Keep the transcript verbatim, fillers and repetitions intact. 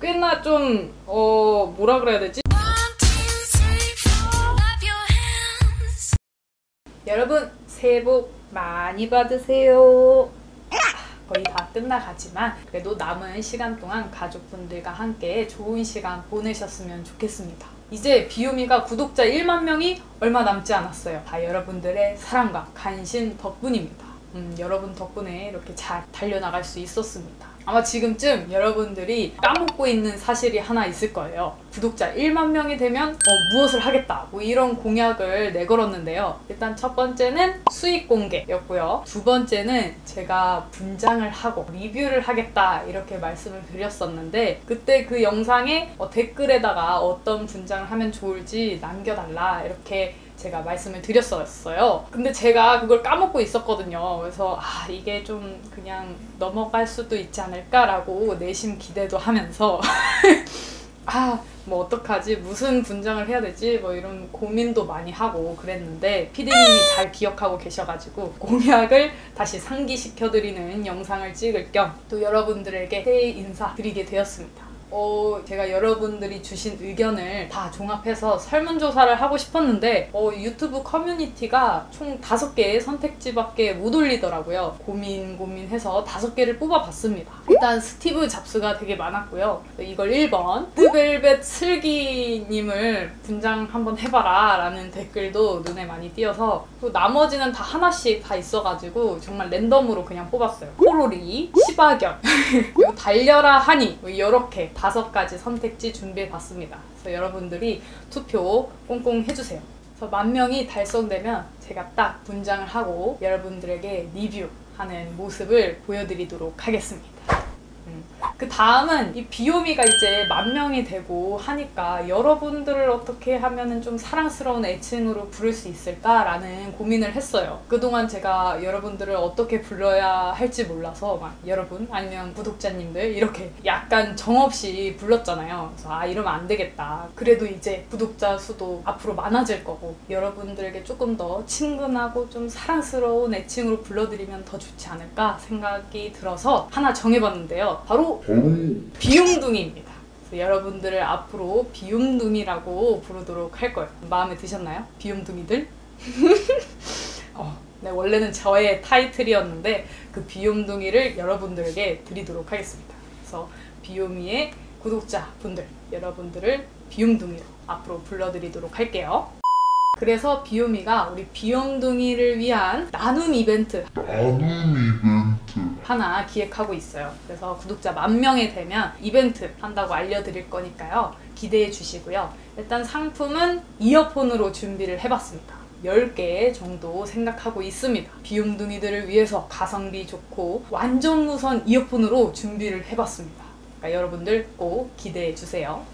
꽤나 좀 어 뭐라 그래야 되지? 여러분 새해 복 많이 받으세요. 거의 다 끝나가지만 그래도 남은 시간 동안 가족분들과 함께 좋은 시간 보내셨으면 좋겠습니다. 이제 비요미가 구독자 일만 명이 얼마 남지 않았어요. 다 여러분들의 사랑과 관심 덕분입니다. 음, 여러분 덕분에 이렇게 잘 달려나갈 수 있었습니다. 아마 지금쯤 여러분들이 까먹고 있는 사실이 하나 있을 거예요. 구독자 일만 명이 되면 어, 무엇을 하겠다 뭐 이런 공약을 내걸었는데요. 일단 첫 번째는 수익 공개였고요. 두 번째는 제가 분장을 하고 리뷰를 하겠다 이렇게 말씀을 드렸었는데 그때 그 영상에 어, 댓글에다가 어떤 분장을 하면 좋을지 남겨달라 이렇게 제가 말씀을 드렸었어요. 근데 제가 그걸 까먹고 있었거든요. 그래서 아 이게 좀 그냥 넘어갈 수도 있지 않을까라고 내심 기대도 하면서 아 뭐 어떡하지 무슨 분장을 해야 되지 뭐 이런 고민도 많이 하고 그랬는데 피디님이 잘 기억하고 계셔가지고 공약을 다시 상기시켜드리는 영상을 찍을 겸 또 여러분들에게 새해 인사 드리게 되었습니다. 어, 제가 여러분들이 주신 의견을 다 종합해서 설문조사를 하고 싶었는데 어, 유튜브 커뮤니티가 총 다섯 개의 선택지밖에 못 올리더라고요. 고민 고민해서 다섯 개를 뽑아봤습니다. 일단 스티브 잡스가 되게 많았고요. 이걸 일 번 뜨벨벳 슬기님을 분장 한번 해봐라 라는 댓글도 눈에 많이 띄어서 또 나머지는 다 하나씩 다 있어가지고 정말 랜덤으로 그냥 뽑았어요. 코로리, 시바견, 그리고 달려라 하니 뭐 이렇게 다섯 가지 선택지 준비해봤습니다. 그래서 여러분들이 투표 꽁꽁 해주세요. 그래서 만 명이 달성되면 제가 딱 분장을 하고 여러분들에게 리뷰하는 모습을 보여드리도록 하겠습니다. 음. 그 다음은 이 비요미가 이제 만 명이 되고 하니까 여러분들을 어떻게 하면은 좀 사랑스러운 애칭으로 부를 수 있을까라는 고민을 했어요. 그동안 제가 여러분들을 어떻게 불러야 할지 몰라서 막 여러분 아니면 구독자님들 이렇게 약간 정없이 불렀잖아요. 그래서 아 이러면 안 되겠다. 그래도 이제 구독자 수도 앞으로 많아질 거고 여러분들에게 조금 더 친근하고 좀 사랑스러운 애칭으로 불러드리면 더 좋지 않을까 생각이 들어서 하나 정해봤는데요. 바로 비용둥이입니다. 그래서 여러분들을 앞으로 비용둥이라고 부르도록 할 거예요. 마음에 드셨나요? 비용둥이들? 어, 네, 원래는 저의 타이틀이었는데 그 비용둥이를 여러분들에게 드리도록 하겠습니다. 그래서 비요미의 구독자분들, 여러분들을 비용둥이로 앞으로 불러드리도록 할게요. 그래서 비요미가 우리 비용둥이를 위한 나눔 이벤트 나눔 이벤트 하나 기획하고 있어요. 그래서 구독자 만 명이 되면 이벤트 한다고 알려드릴 거니까요. 기대해 주시고요. 일단 상품은 이어폰으로 준비를 해봤습니다. 열 개 정도 생각하고 있습니다. 비용둥이들을 위해서 가성비 좋고 완전 무선 이어폰으로 준비를 해봤습니다. 그러니까 여러분들 꼭 기대해 주세요.